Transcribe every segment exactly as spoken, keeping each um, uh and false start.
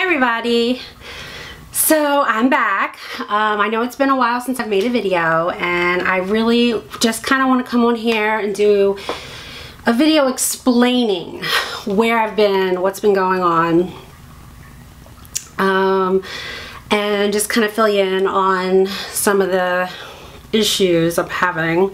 everybody. So I'm back. Um, I know it's been a while since I've made a video, and I really just kind of want to come on here and do a video explaining where I've been, what's been going on, um, and just kind of fill you in on some of the issues I'm having.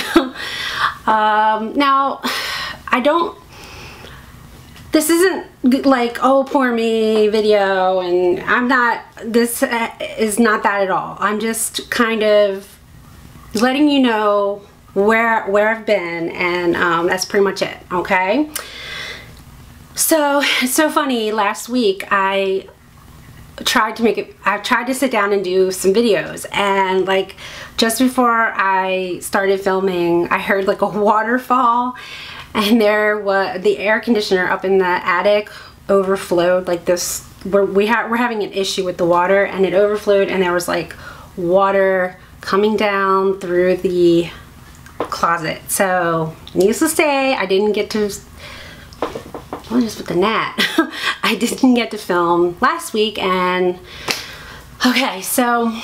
um, now, I don't This isn't like, oh, poor me video, and I'm not, this is not that at all. I'm just kind of letting you know where where I've been, and um, that's pretty much it, okay? So, it's so funny, last week I tried to make it, I tried to sit down and do some videos, and like just before I started filming, I heard like a waterfall. And there was the air conditioner up in the attic overflowed like this. We're, we ha we're having an issue with the water, and it overflowed, and there was like water coming down through the closet. So needless to say, I didn't get to, well, just with the gnat, I didn't get to film last week. And okay, so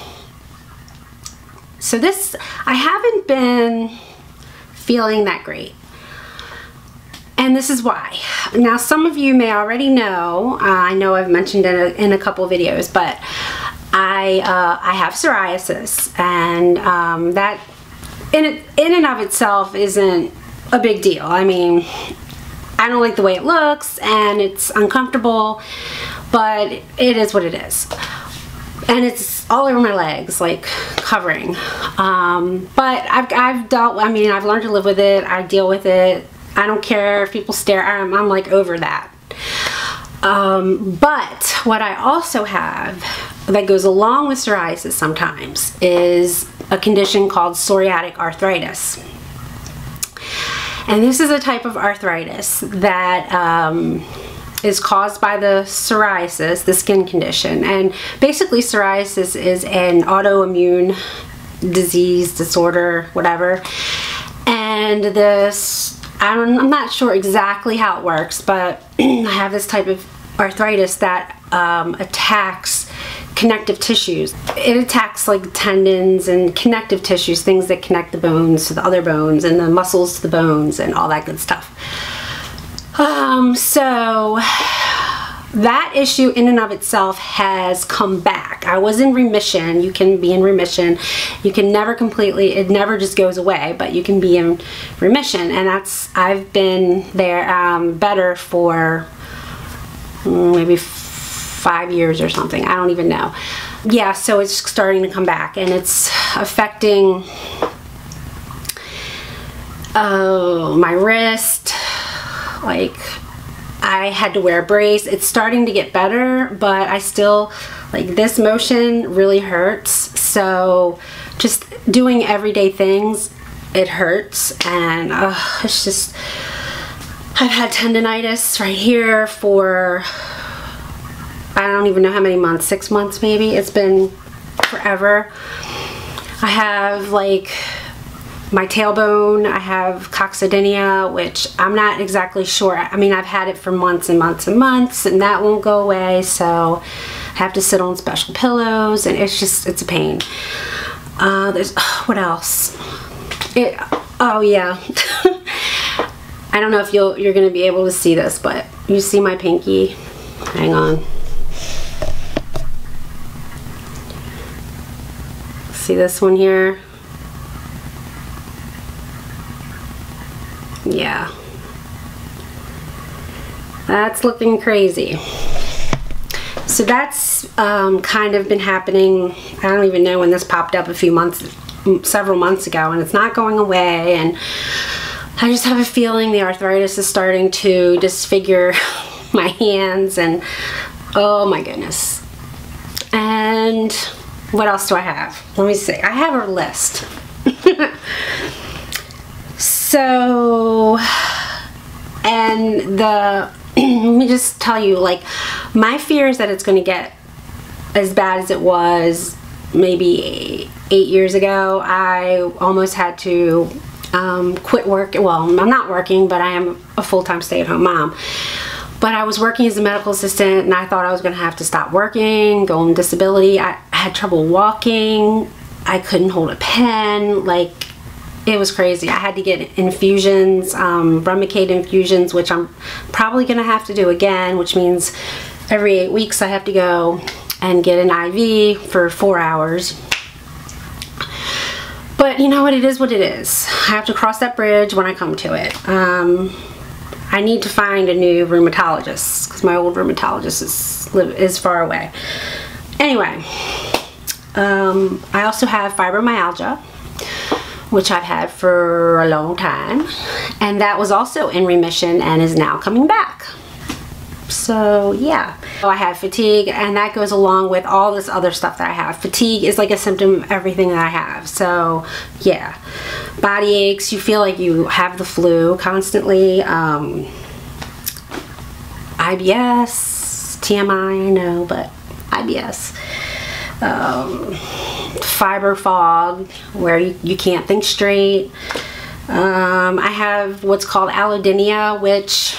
so this, I haven't been feeling that great. And this is why. Now, some of you may already know, uh, I know I've mentioned it in a, in a couple of videos, but I uh, I have psoriasis, and um, that in, it, in and of itself isn't a big deal. I mean, I don't like the way it looks, and it's uncomfortable, but it is what it is. And it's all over my legs, like covering. Um, but I've, I've dealt, I mean, I've learned to live with it. I deal with it. I don't care if people stare. I'm, I'm like over that. Um, but what I also have that goes along with psoriasis sometimes is a condition called psoriatic arthritis. And this is a type of arthritis that um, is caused by the psoriasis, the skin condition. And basically psoriasis is an autoimmune disease, disorder, whatever. And this, I'm not sure exactly how it works, but I have this type of arthritis that um, attacks connective tissues. It attacks like tendons and connective tissues, things that connect the bones to the other bones and the muscles to the bones and all that good stuff. Um, so that issue in and of itself has come back. I was in remission. You can be in remission. You can never completely, it never just goes away, but you can be in remission. And that's, I've been there um, better for maybe five years or something. I don't even know. Yeah, so it's starting to come back, and it's affecting oh, my wrist. Like, I had to wear a brace. It's starting to get better, but I still, like, this motion really hurts. So just doing everyday things, it hurts. And uh, it's just, I've had tendonitis right here for, I don't even know how many months, six months maybe. It's been forever. I have like my tailbone, I have coccydynia, which I'm not exactly sure. I mean, I've had it for months and months and months, and that won't go away, so I have to sit on special pillows, and it's just, it's a pain. Uh, there's, what else? It, oh yeah. I don't know if you'll, you're gonna be able to see this, but you see my pinky? Hang on. See this one here? Yeah, that's looking crazy. So that's um, kind of been happening. I don't even know when this popped up, a few months, several months ago, and it's not going away. And I just have a feeling the arthritis is starting to disfigure my hands, and oh my goodness. And what else do I have? Let me see. I have a list. So, and the, let me just tell you, like, my fear is that it's going to get as bad as it was maybe eight years ago. I almost had to um, quit work. Well, I'm not working, but I am a full-time stay-at-home mom. But I was working as a medical assistant and I thought I was going to have to stop working, go on disability. I, I had trouble walking. I couldn't hold a pen. Like, it was crazy. I had to get infusions, um, Remicade infusions, which I'm probably going to have to do again, which means every eight weeks I have to go and get an I V for four hours. But you know what? It is what it is. I have to cross that bridge when I come to it. Um, I need to find a new rheumatologist because my old rheumatologist is, is far away. Anyway, um, I also have fibromyalgia, which I've had for a long time, and that was also in remission and is now coming back. So yeah, so I have fatigue, and that goes along with all this other stuff that I have. Fatigue is like a symptom of everything that I have. So yeah, body aches, you feel like you have the flu constantly. um, I B S, T M I, I know, but I B S. Um, fiber fog, where you, you can't think straight. um, I have what's called allodynia, which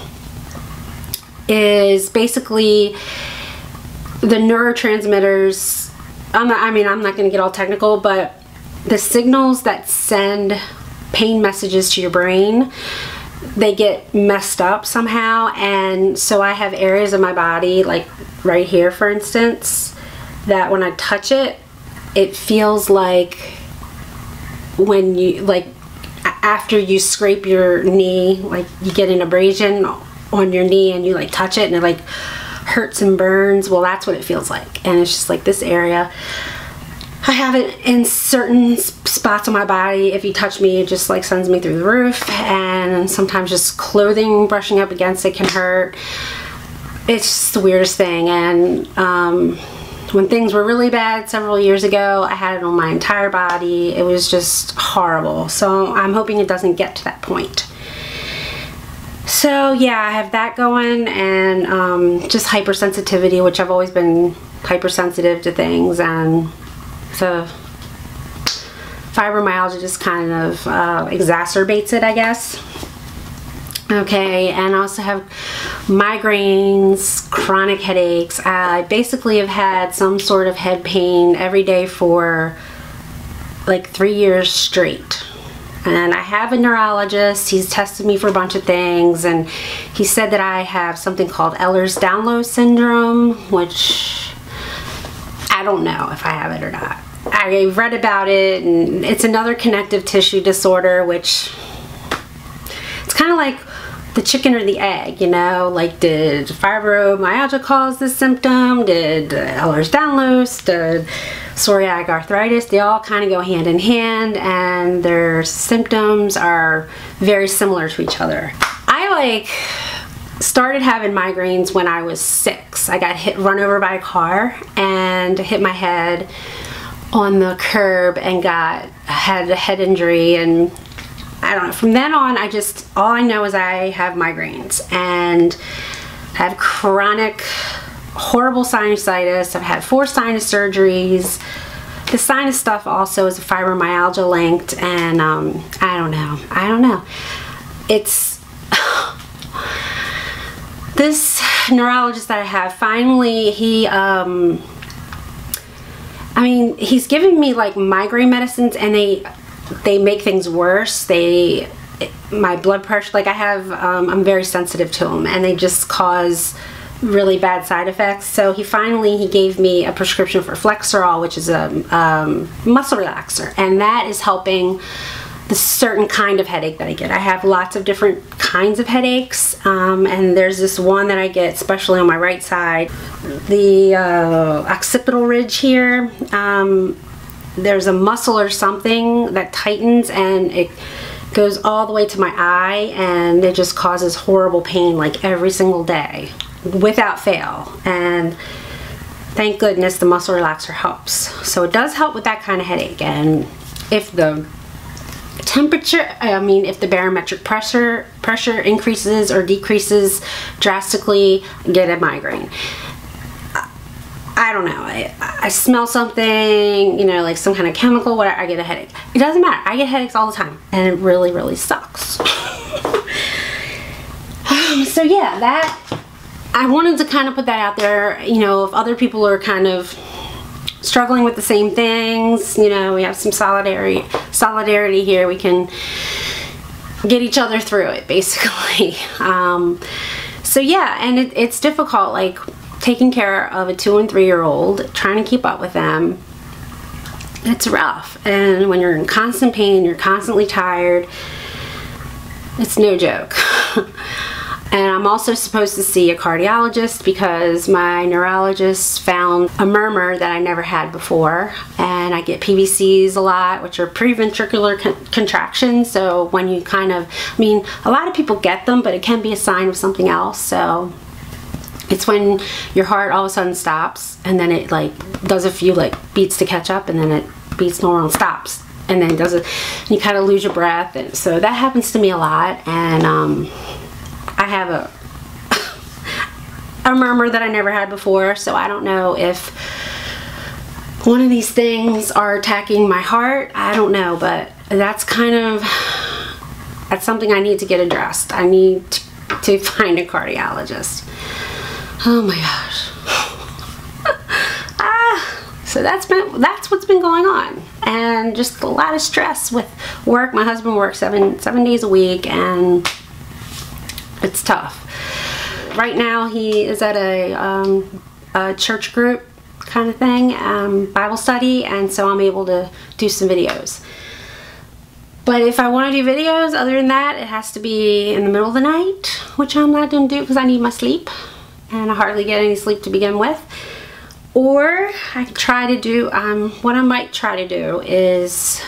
is basically the neurotransmitters. I'm not, I mean, I'm not going to get all technical, but the signals that send pain messages to your brain, they get messed up somehow. And so I have areas of my body, like right here for instance, that when I touch it, it feels like when you, like after you scrape your knee, like you get an abrasion on your knee and you like touch it and it like hurts and burns. Well, that's what it feels like. And it's just like this area. I have it in certain spots on my body. If you touch me, it just like sends me through the roof. And sometimes just clothing brushing up against it can hurt. It's just the weirdest thing. And um, when things were really bad several years ago, I had it on my entire body. It was just horrible. So I'm hoping it doesn't get to that point. So yeah, I have that going, and um, just hypersensitivity, which I've always been hypersensitive to things, and so fibromyalgia just kind of uh, exacerbates it, I guess. Okay, and I also have migraines, chronic headaches. I basically have had some sort of head pain every day for like three years straight. And I have a neurologist. He's tested me for a bunch of things, and he said that I have something called Ehlers-Danlos syndrome, which I don't know if I have it or not. I read about it, and it's another connective tissue disorder, which it's kind of like the chicken or the egg, you know? Like, did fibromyalgia cause this symptom? Did Ehlers-Danlos? Did psoriatic arthritis? They all kind of go hand in hand, and their symptoms are very similar to each other. I like started having migraines when I was six. I got hit, run over by a car, and hit my head on the curb and got had a head injury, and I don't know, from then on I just, all I know is I have migraines and have chronic horrible sinusitis. I've had four sinus surgeries. The sinus stuff also is fibromyalgia linked, and um, I don't know, I don't know. It's this neurologist that I have, finally, he um, I mean, he's giving me like migraine medicines, and they they make things worse. They, my blood pressure, like I have, um, I'm very sensitive to them, and they just cause really bad side effects. So he finally, he gave me a prescription for Referral, which is a um, muscle relaxer, and that is helping the certain kind of headache that I get. I have lots of different kinds of headaches, um, and there's this one that I get especially on my right side, the uh, occipital ridge here. Um, there's a muscle or something that tightens, and it goes all the way to my eye, and it just causes horrible pain like every single day without fail. And thank goodness the muscle relaxer helps. So it does help with that kind of headache. And if the temperature, I mean if the barometric pressure pressure increases or decreases drastically, get a migraine. I don't know, I, I smell something, you know, like some kind of chemical, whatever, I get a headache. It doesn't matter, I get headaches all the time, and it really, really sucks. Oh Um, so yeah, that, I wanted to kind of put that out there, you know, if other people are kind of struggling with the same things, you know, we have some solidarity, solidarity here, we can get each other through it, basically. Um, so yeah, and it, it's difficult, like taking care of a two and three year old, trying to keep up with them. It's rough, and when you're in constant pain, you're constantly tired, it's no joke. And I'm also supposed to see a cardiologist because my neurologist found a murmur that I never had before, and I get P V Cs a lot, which are preventricular con contractions. So when you kind of, I mean, a lot of people get them, but it can be a sign of something else. So it's when your heart all of a sudden stops, and then it like does a few like beats to catch up, and then it beats normal and stops, and then does it, and you kind of lose your breath. And so that happens to me a lot, and um, I have a a murmur that I never had before, so I don't know if one of these things are attacking my heart. I don't know, but that's kind of, that's something I need to get addressed. I need to find a cardiologist. Oh my gosh. ah, so that's been, that's what's been going on, and just a lot of stress with work. My husband works seven seven days a week, and it's tough. Right now he is at a, um, a church group kind of thing, um, Bible study, and so I'm able to do some videos. But if I want to do videos other than that, it has to be in the middle of the night, which I'm not going to do because I need my sleep, and I hardly get any sleep to begin with. Or I could try to do, um, what I might try to do is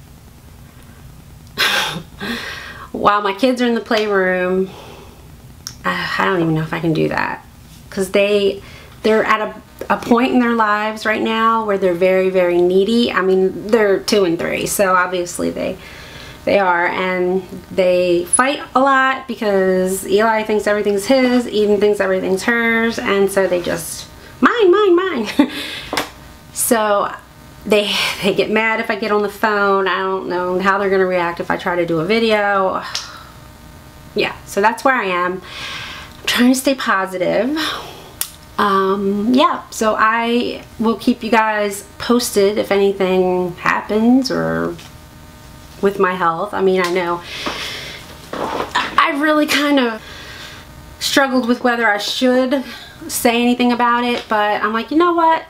while my kids are in the playroom, I don't even know if I can do that, because they they're at a, a point in their lives right now where they're very very needy. I mean, they're two and three, so obviously they they are, and they fight a lot because Eli thinks everything's his, Eden thinks everything's hers, and so they just mine mine mine. So they they get mad if I get on the phone. I don't know how they're gonna react if I try to do a video. Yeah, so that's where I am. I'm trying to stay positive. Um, yeah, so I will keep you guys posted if anything happens or with my health. I mean, I know I've really kind of struggled with whether I should say anything about it, but I'm like, you know what?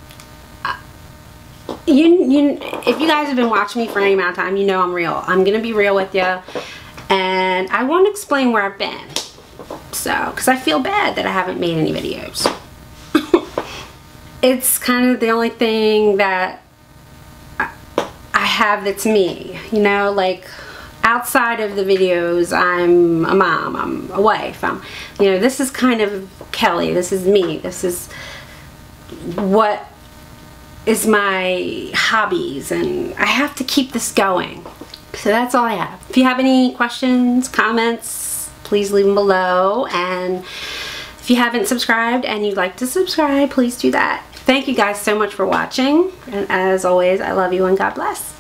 You, you, if you guys have been watching me for any amount of time, you know I'm real. I'm gonna be real with you. And I won't explain where I've been, so, because I feel bad that I haven't made any videos. It's kind of the only thing that I, I have that's me, you know, like outside of the videos, I'm a mom, I'm a wife, I'm, you know, this is kind of Kelly, this is me, this is what is my hobbies, and I have to keep this going. So that's all I have. If you have any questions, comments, please leave them below. And if you haven't subscribed and you'd like to subscribe, please do that. Thank you guys so much for watching. And as always, I love you and God bless.